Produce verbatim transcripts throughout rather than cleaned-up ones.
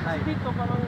dito parang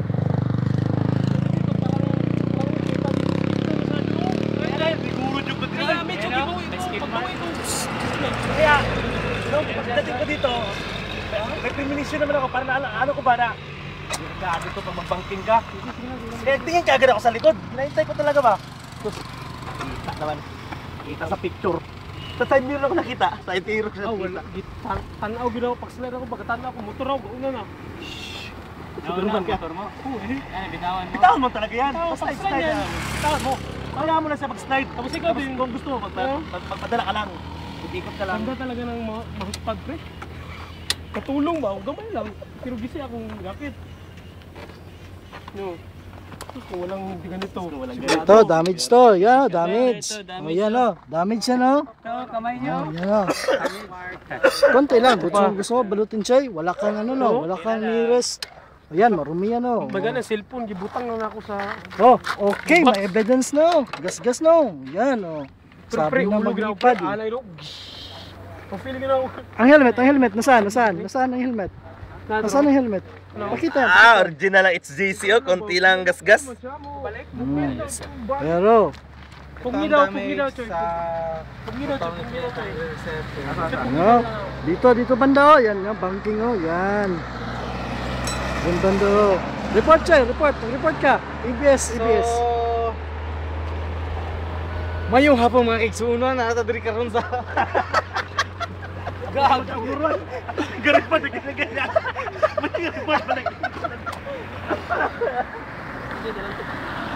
dito parang parang kita dito sa loob. Ay, siguro yung pagkain. Kaya medyo gibo ito, pagkain ito. Kaya, nung pagdating ko dito, may premonition naman ako, para na ano ko ba na, hindi ka dito pag magbangking ka. Kaya tingin ka agad ako sa likod, hinahintay ko talaga ba? Tapos, kita naman, kita sa picture. Sa side mirror ako nakita, side mirror ko Ah, nakita. wala. Tan- Tanaw ginawa, pag-slide ako, pagkatanaw ako, motor ako, una na. Siguraduhan ka. motor mo. Oo, eh. Ay, bitawan mo. Bitawan mo talaga yan. Bitawan, Basta pag-slide slide yan. yan. Bitawan mo. Kailangan mo lang siya mag-slide. Tapos ikaw Tapos din. kung gusto mo, magpa- Oo. mag- magpadala ka lang. Ikot ka lang. Ganda talaga ng ma mahutpad, pre. Katulong ba? O gamay lang. Pero gisi akong rakit. No. Tapos kung walang hindi ganito. Walang sigurado. Ito, damage to. Yan, damage. ito, damage O, yan o. Damage yan o. Ito, kamay nyo. Yan, yan o. Konti lang. Gusto, gusto mo balutin siya. Wala kang ano no. Wala kang nearest. Ayan, marumi yan o. Baga na cellphone, gibutang na ako sa... Oh, okay. May evidence no. Gas-gas no. Yan o. Pero Sabi pre, na ulog na ako, maglipad pre. eh. Alay no. Ang feeling na ako. Ang helmet, ang helmet. Nasaan? Nasaan? Nasaan ang helmet? Nasaan ang helmet? Pakita. Ah, original lang. It's J C o. Konti lang gas-gas. Balik. Hmm. Pero, Pugni daw, pugni daw, Choy. Pugni daw, Choy. Pugni daw, Choy. ano? Dito, dito banda o. Yan, yan. Banking o. Yan. Yan banda o. Report siya, report. Report ka. A B S, A B S. Mayong hapon mga kaigsuunan, nakatadiri karon sa... Gahal ka uruan. Garit pa na ganyan. Mati garit pa na ganyan.